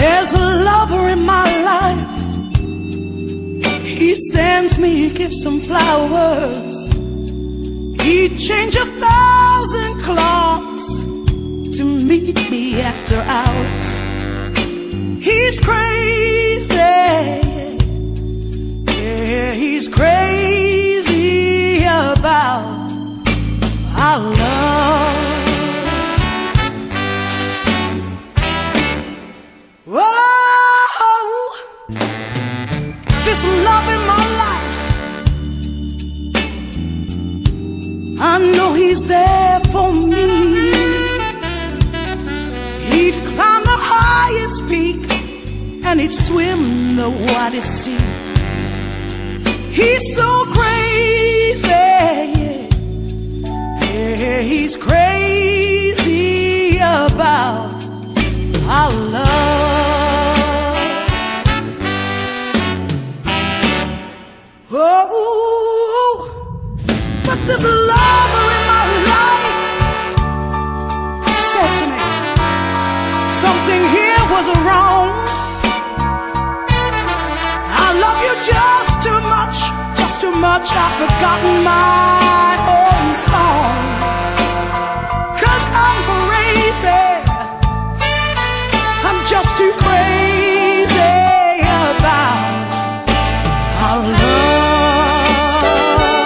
There's a lover in my life. He sends me gifts and flowers. He'd change 1,000 clocks to meet me after hours. He's crazy, yeah, he's crazy about our love. Whoa, this love in my life, I know he's there for me. He'd climb the highest peak and he'd swim the widest sea. He's so crazy, yeah, he's crazy about our love. Oh, but this lover in my life said to me, something here was wrong. I love you just too much, just too much. I've forgotten my own song. 'Cause I'm crazy, I'm just too crazy about our love.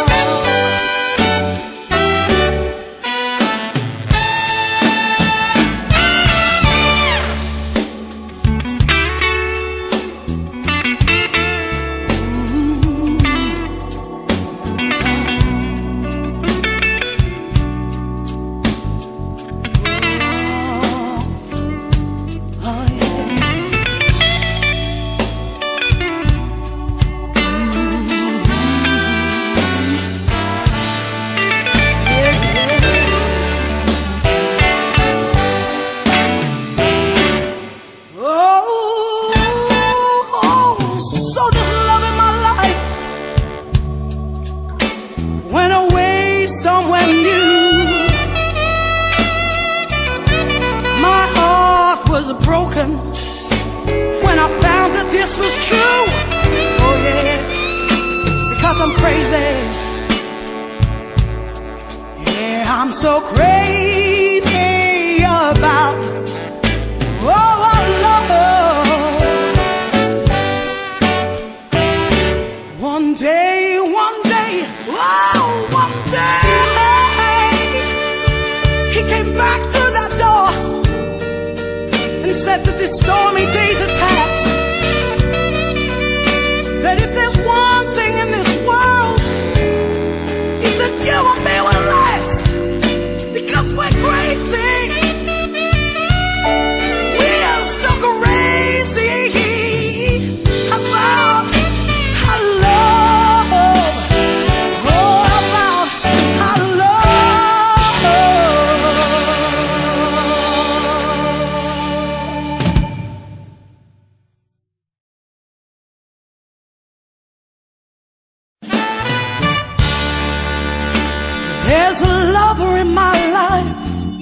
Broken when I found that this was true. Oh yeah, because I'm crazy. Yeah, I'm so crazy about our love. One day, oh, one day, he came back through that door and said that these stormy days had passed. That if there's one thing in this world, is that you and me will last. Because we're crazy. We are so crazy about our love. Oh, about our love. There's a lover in my life.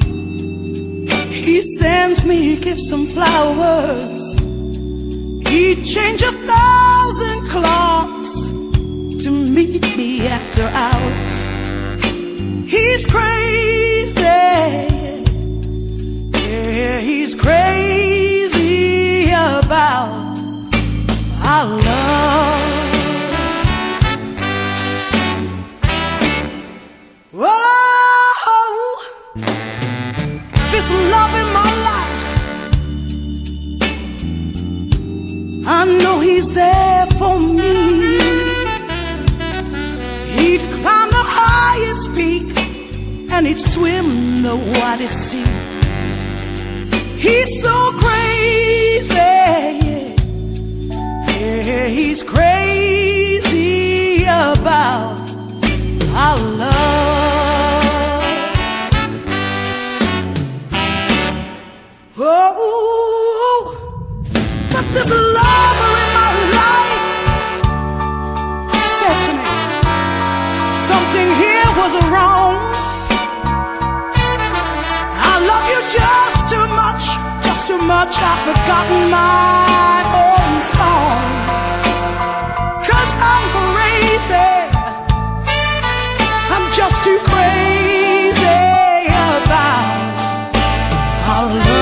He sends me gifts and flowers. He'd change 1,000 clocks to meet me after hours. He's crazy, yeah, he's crazy about our love. Whoa, this love in my life, I know he's there for me. He'd climb the highest peak and he'd swim the widest sea. He's so crazy, yeah, he's crazy about our love. Oh, but this lover in my life said to me, something here was wrong. I love you just too much, just just too much, I've forgotten my own song. 'Cause I'm crazy, I'm just too crazy about our love.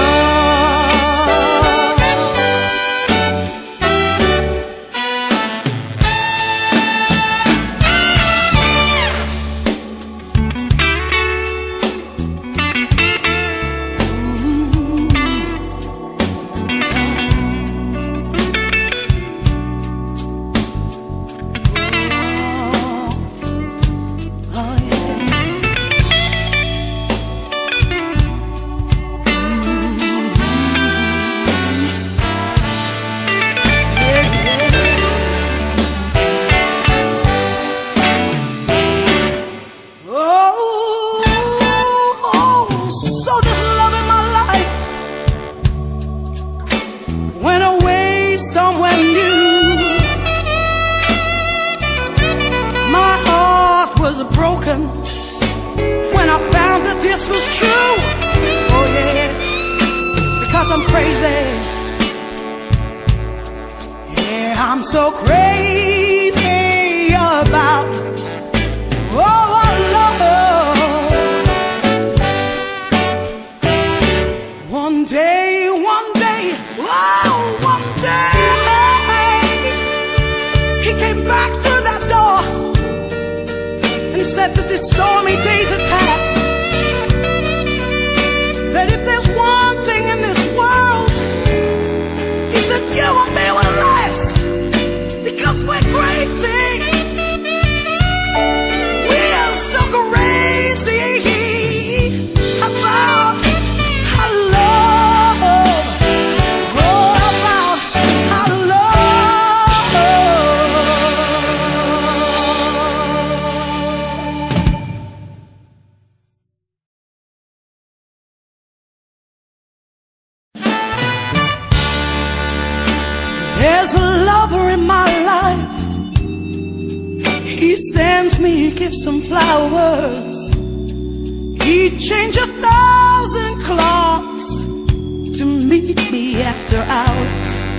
When I found that this was true, oh yeah, because I'm crazy. Yeah, I'm so crazy about our love. One day, oh, one day, he came back through that door and said that the stormy days had passed, that if there's one thing in this world, is that you and me will last, because we're crazy. We're so crazy about our love, oh, about our love. There's a lover in my life. He sends me gifts and flowers. He'd change 1,000 clocks to meet me after hours.